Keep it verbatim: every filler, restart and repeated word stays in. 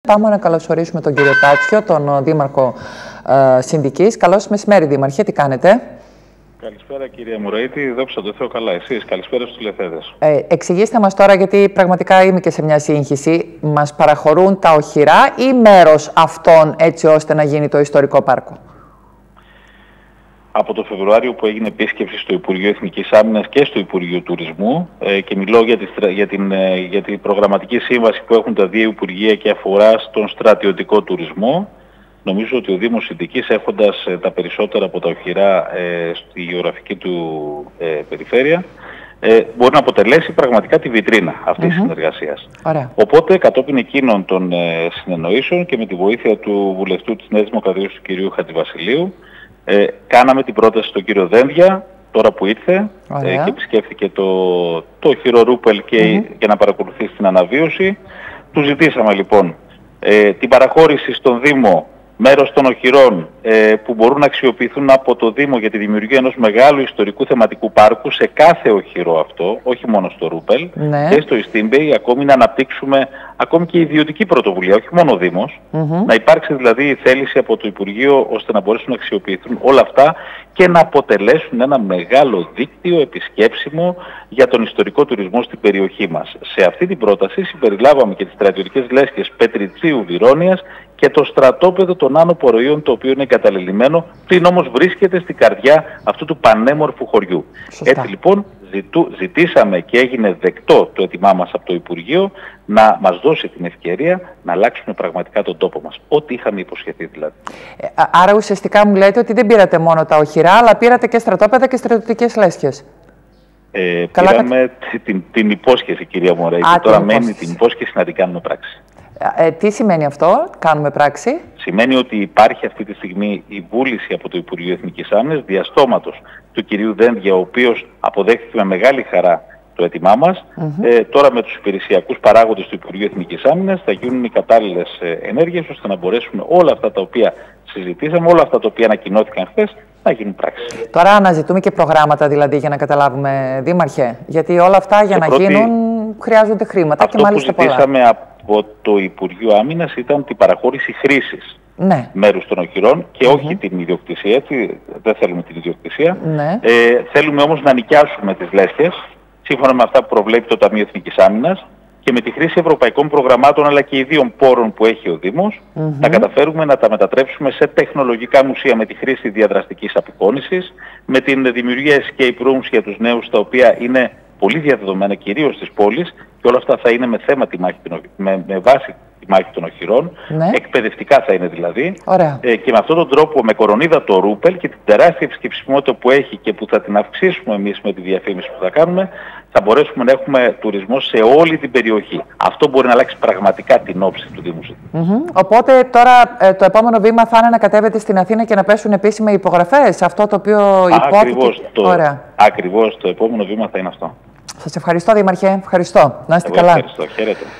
Πάμε να καλωσορίσουμε τον κύριο Τάτσιο, τον Δήμαρχο ε, Συνδικής. Καλώς μεσημέρι, Δήμαρχε, τι κάνετε? Καλησπέρα κυρία Μουραήτη, δόξα τω Θεώ καλά. Εσείς, καλησπέρα στους τηλεθέατες. Ε, εξηγήστε μας τώρα, γιατί πραγματικά είμαι και σε μια σύγχυση. Μας παραχωρούν τα οχυρά ή μέρος αυτών έτσι ώστε να γίνει το ιστορικό πάρκο? Από το Φεβρουάριο που έγινε επίσκεψη στο Υπουργείο Εθνικής Άμυνας και στο Υπουργείο Τουρισμού ε, και μιλώ για, τη, για, την, ε, για την προγραμματική σύμβαση που έχουν τα δύο Υπουργεία και αφορά στον στρατιωτικό τουρισμό. Νομίζω ότι ο Δήμος Συνδικής, έχοντας ε, τα περισσότερα από τα οχυρά ε, στη γεωγραφική του ε, περιφέρεια, ε, μπορεί να αποτελέσει πραγματικά τη βιτρίνα αυτής mm-hmm. της συνεργασίας. Ωραία. Οπότε, κατόπιν εκείνων των ε, συνεννοήσεων και με τη βοήθεια του βουλευτού της Νέας Δημοκρατίας, του κυρίου Χατζηβασιλείου, ε, κάναμε την πρόταση στον κύριο Δένδια, τώρα που ήρθε ε, και επισκέφθηκε το, το οχυρό Ρούπελ και, mm-hmm. για να παρακολουθήσει την αναβίωση. Του ζητήσαμε λοιπόν ε, την παραχώρηση στον Δήμο μέρος των οχυρών ε, που μπορούν να αξιοποιηθούν από το Δήμο για τη δημιουργία ενός μεγάλου ιστορικού θεματικού πάρκου σε κάθε οχυρό αυτό, όχι μόνο στο Ρούπελ, ναι. και στο Ιστίμπεϊ, ακόμη να αναπτύξουμε ακόμη και ιδιωτική πρωτοβουλία, όχι μόνο ο Δήμος, mm-hmm. να υπάρξει δηλαδή η θέληση από το Υπουργείο ώστε να μπορέσουν να αξιοποιηθούν όλα αυτά και να αποτελέσουν ένα μεγάλο δίκτυο επισκέψιμο για τον ιστορικό τουρισμό στην περιοχή μας. Σε αυτή την πρόταση συμπεριλάβαμε και τις στρατιωτικές λέσχες Πετριτσίου Βυρώνιας και το στρατόπεδο των Άνω Πορειών, το οποίο είναι εγκαταλελειμμένο, πλην όμως βρίσκεται στην καρδιά αυτού του πανέμορφου χωριού. Σωστά. Έτσι λοιπόν ζητού, ζητήσαμε και έγινε δεκτό το αίτημά μας από το Υπουργείο να μας δώσει την ευκαιρία να αλλάξουμε πραγματικά τον τόπο μας. Ό,τι είχαμε υποσχεθεί δηλαδή. Ε, άρα ουσιαστικά μου λέτε ότι δεν πήρατε μόνο τα οχυρά, αλλά πήρατε και στρατόπεδα και στρατιωτικές λέσχες. Ε, πήραμε την, την υπόσχεση, κυρία Μουραήτη. Τώρα μένει την υπόσχεση να την κάνουμε πράξη. Ε, τι σημαίνει αυτό, κάνουμε πράξη? Σημαίνει ότι υπάρχει αυτή τη στιγμή η βούληση από το Υπουργείο Εθνικής Άμυνας διαστόματος του κυρίου Δένδια, ο οποίος αποδέχθηκε με μεγάλη χαρά το αίτημά μας. Mm-hmm. Ε, τώρα με τους υπηρεσιακούς παράγοντες του Υπουργείου Εθνικής Άμυνας θα γίνουν οι κατάλληλες ε, ενέργειες ώστε να μπορέσουμε όλα αυτά τα οποία συζητήσαμε, όλα αυτά τα οποία ανακοινώθηκαν χθες, να γίνουν πράξη. Τώρα αναζητούμε και προγράμματα δηλαδή για να καταλάβουμε, Δήμαρχε, γιατί όλα αυτά για το να πρώτη... γίνουν χρειάζονται χρήματα αυτό και μάλιστα πολλά. Αυτό που ζητήσαμε από το Υπουργείο Άμυνας ήταν την παραχώρηση χρήσης ναι. μέρους των οχυρών και mm-hmm. όχι την ιδιοκτησία, έτσι, δεν θέλουμε την ιδιοκτησία. Ναι. Ε, θέλουμε όμως να νοικιάσουμε τις λέσχες, σύμφωνα με αυτά που προβλέπει το Ταμείο Εθνικής Άμυνας και με τη χρήση ευρωπαϊκών προγραμμάτων αλλά και ιδίων πόρων που έχει ο Δήμος, mm-hmm. να καταφέρουμε να τα μετατρέψουμε σε τεχνολογικά μουσεία με τη χρήση διαδραστικής απεικόνησης, με την δημιουργία escape rooms για τους νέους, τα οποία είναι πολύ διαδεδομένα κυρίως στις πόλεις και όλα αυτά θα είναι με θέμα τη μάχη, με, με βάση τη μάχη των οχυρών, ναι. εκπαιδευτικά θα είναι δηλαδή. Ε, και με αυτόν τον τρόπο, με κορονίδα το Ρούπελ και την τεράστια επισκεψιμότητα που έχει και που θα την αυξήσουμε εμείς με τη διαφήμιση που θα κάνουμε, θα μπορέσουμε να έχουμε τουρισμό σε όλη την περιοχή. Αυτό μπορεί να αλλάξει πραγματικά την όψη του Δήμου. Mm-hmm. Οπότε τώρα ε, το επόμενο βήμα θα είναι να κατέβετε στην Αθήνα και να πέσουν επίσημα υπογραφές, αυτό το οποίο υπόθηκε. Ακριβώς το, ακριβώς, το επόμενο βήμα θα είναι αυτό. Σας ευχαριστώ, Δήμαρχε. Ευχαριστώ. Να είστε Εγώ καλά. Ευχαριστώ. Χαίρετε.